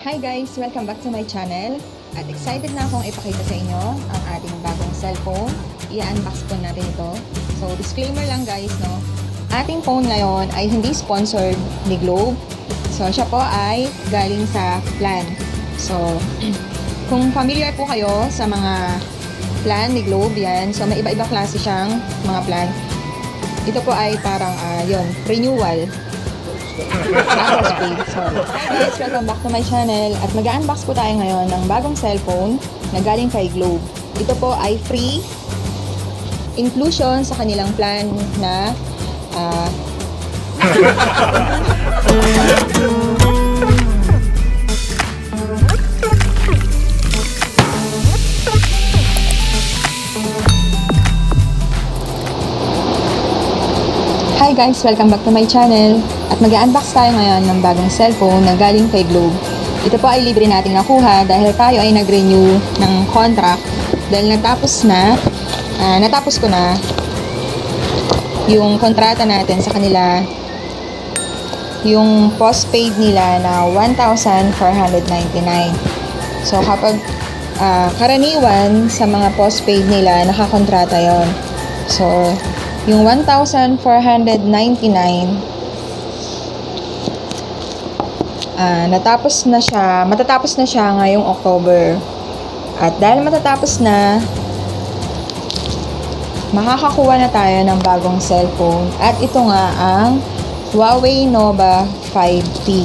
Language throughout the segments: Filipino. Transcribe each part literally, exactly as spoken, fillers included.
Hi guys! Welcome back to my channel. At excited na akong ipakita sa inyo ang ating bagong cellphone. I-unbox po natin ito. So disclaimer lang guys, no? Ating phone ngayon ay hindi sponsored ni Globe. So siya po ay galing sa ThePLAN. So kung familiar po kayo sa mga plan ni Globe, yan. So may iba-iba klase siyang mga plan. Ito po ay parang uh, yun, renewal. Postpaid. So, hi guys, welcome back to my channel. At mag-unbox po tayo ngayon ng bagong cellphone na galing kay Globe. Ito po ay free inclusion sa kanilang plan na uh, Hi guys, welcome back to my channel. At mag-unbox tayo ngayon ng bagong cellphone na galing kay Globe. Ito po ay libre nating nakuha dahil tayo ay nag-renew ng contract dahil natapos na, uh, natapos ko na yung kontrata natin sa kanila, yung postpaid nila na one thousand four hundred ninety-nine. So kapag uh, karaniwan sa mga postpaid nila, nakakontrata yon. So yung one thousand four hundred ninety-nine, uh, natapos na siya, matatapos na siya ngayong October. At dahil matatapos na, makakakuha na tayo ng bagong cellphone. At ito nga ang Huawei Nova five T.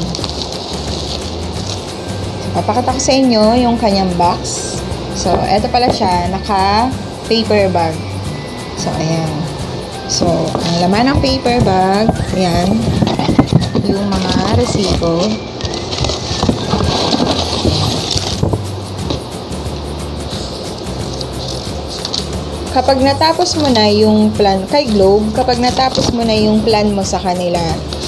So, papakita ko sa inyo yung kanyang box. So, eto pala siya, naka paper bag. So, ayan. So, ang laman ng paper bag, ayan, yung mga resibo. Kapag natapos mo na yung plan kay Globe, kapag natapos mo na yung plan mo sa kanila,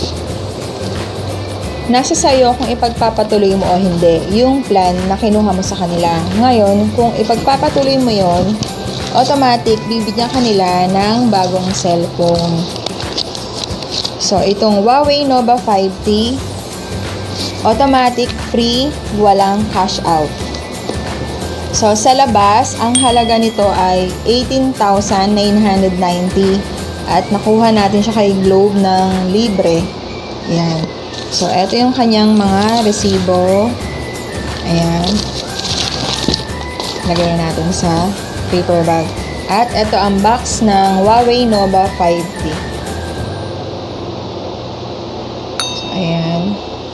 nasa sayo kung ipagpapatuloy mo o hindi yung plan na kinuha mo sa kanila. Ngayon, kung ipagpapatuloy mo yon, automatic, bibigyan kanila ng bagong cellphone. So, itong Huawei Nova five T, automatic, free, walang cash out. So, sa labas, ang halaga nito ay eighteen thousand nine hundred ninety at nakuha natin siya kay Globe ng libre. Ayan. So, ito yung kanyang mga resibo. Ayan. Lagay natin sa paper bag. At ito ang box ng Huawei Nova five T. So, ayan.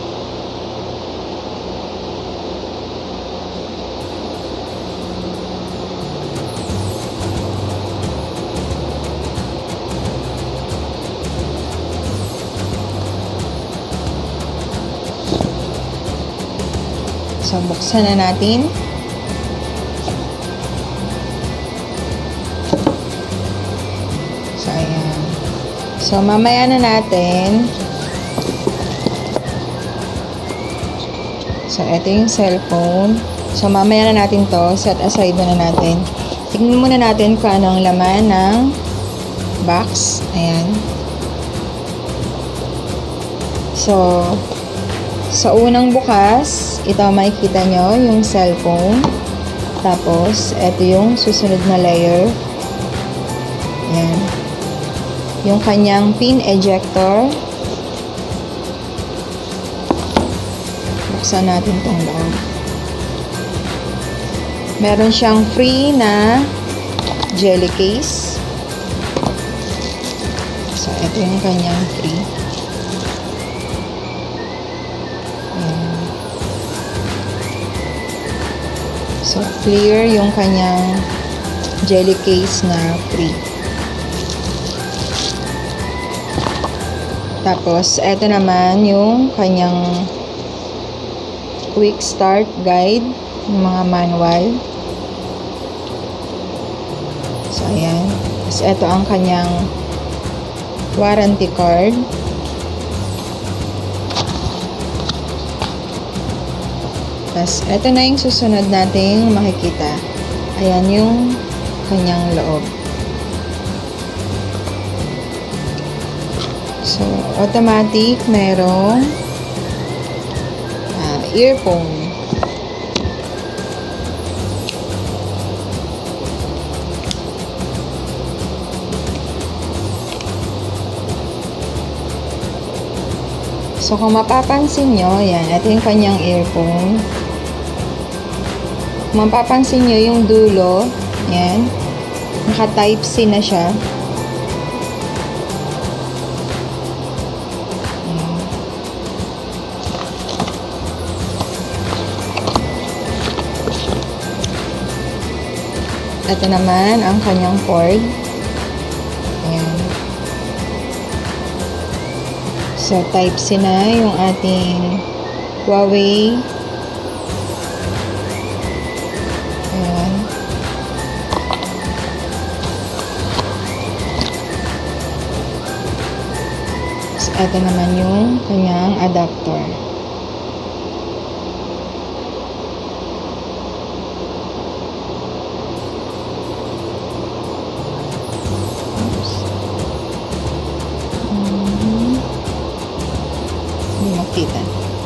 So, buksan na natin. So, mamaya na natin. So, ito yung cellphone. So, mamaya na natin to. Set aside na natin. Tingnan muna natin kung anong laman ng box. Ayan. So, sa unang bukas, ito makikita nyo yung cellphone. Tapos, ito yung susunod na layer. Ayan. Yung kanyang pin ejector. Buksan natin itong loob. Meron siyang free na jelly case. So, ito yung kanyang free. Ayan. So, clear yung kanyang jelly case na free. Tapos, eto naman yung kanyang quick start guide, yung mga manual. So, ayan. Tapos, eto ang kanyang warranty card. Tapos, eto na yung susunod nating makikita. Ayan yung kanyang loob. So, automatic, merong uh, earphone. So, kung mapapansin nyo, yan, ito yung kanyang earphone. Kung mapapansin nyo yung dulo, yan, naka-type C na siya. Ito naman ang kanyang cord. Ayan. So, type C na yung ating Huawei. Ayan. So, ito naman yung kanyang adapter. Makita.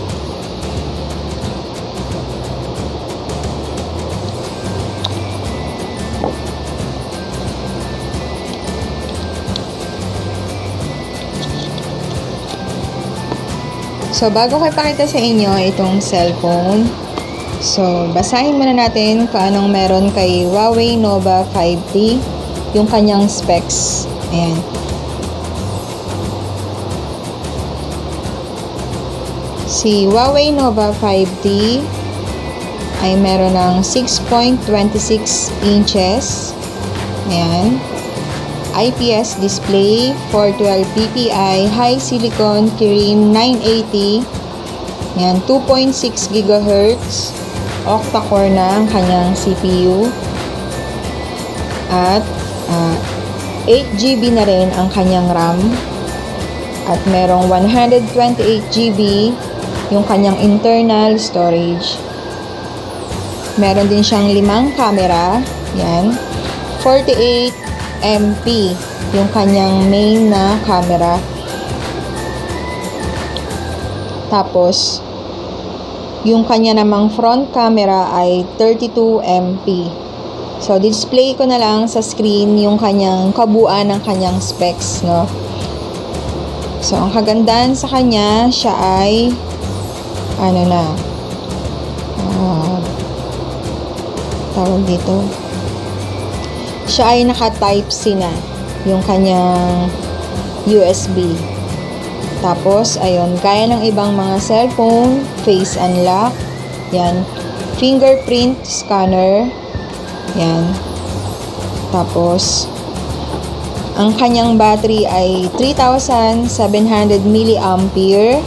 So, bago ko ipakita sa inyo itong cellphone, so, basahin muna natin kung anong meron kay Huawei Nova five T, yung kanyang specs. Ayan. Si Huawei Nova five T ay meron ng six point two six inches. Ayan. I P S display, four twelve P P I, high silicon Kirin nine eighty. Ayan, two point six gigahertz. Octa-core na ang kanyang C P U. At uh, eight G B na rin ang kanyang RAM. At merong one hundred twenty-eight G B yung kanyang internal storage. Meron din siyang limang camera. Yan. forty-eight megapixel yung kanyang main na camera. Tapos, yung kanya namang front camera ay thirty-two megapixel. So, display ko na lang sa screen yung kanyang kabuuan ng kanyang specs, no? So, ang kagandahan sa kanya, siya ay ano na, uh, tawag dito, siya ay naka-type C na yung kanyang U S B. Tapos, ayun, gaya ng ibang mga cellphone, face unlock, yan, fingerprint scanner, yan. Tapos, ang kanyang battery ay three thousand seven hundred milliampere.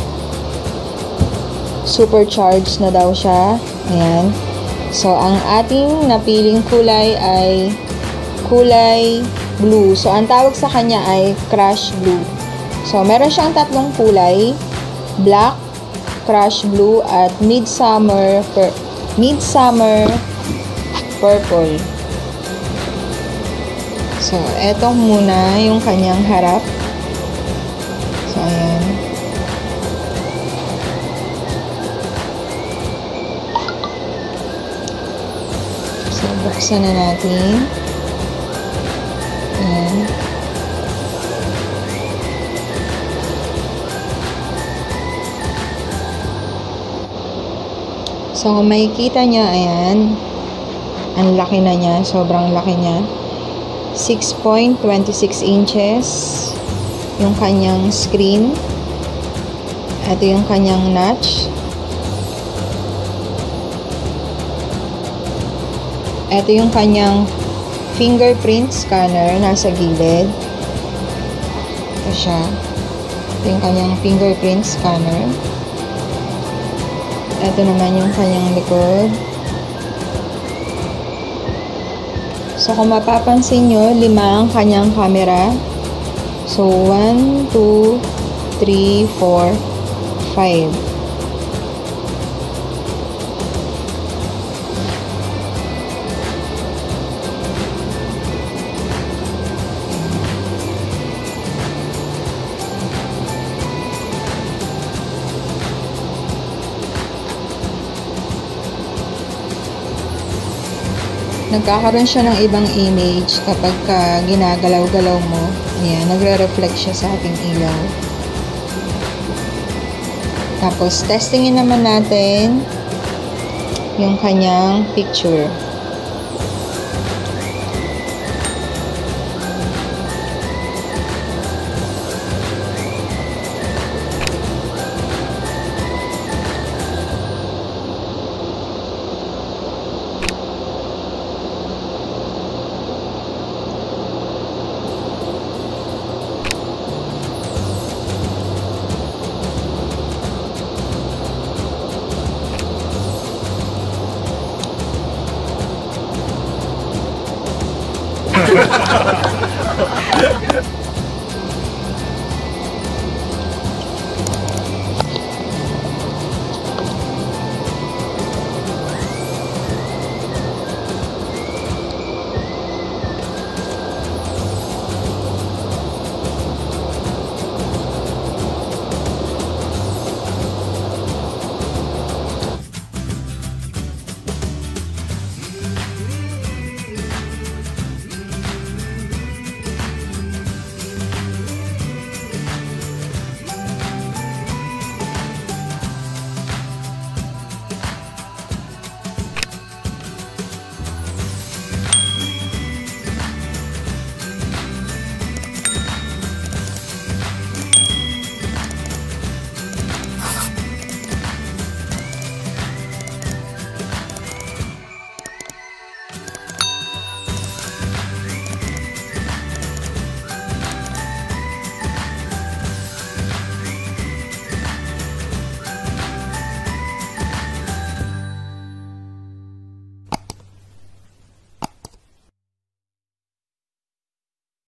Supercharged na daw siya. Ayan. So, ang ating napiling kulay ay kulay blue. So, ang tawag sa kanya ay crush blue. So, meron siyang tatlong kulay. Black, crush blue, at midsummer pur midsummer purple. So, eto muna yung kanyang harap. So, ayan. So, buksan na natin. Ayan. So, kung makikita nyo, ayan, ang laki na niya. Sobrang laki niya. six point two six inches yung kanyang screen. Ito yung kanyang notch. Ito yung kanyang fingerprint scanner nasa gilid. Ito siya. Ito yung kanyang fingerprint scanner. Ito naman yung kanyang likod. So, kung mapapansin nyo, lima ang kanyang camera. So, one, two, three, four, five. Nagkakaroon siya ng ibang image kapag ka ginagalaw-galaw mo. Ayan, nagre-reflect siya sa ating ilaw. Tapos, testingin naman natin yung kanyang picture.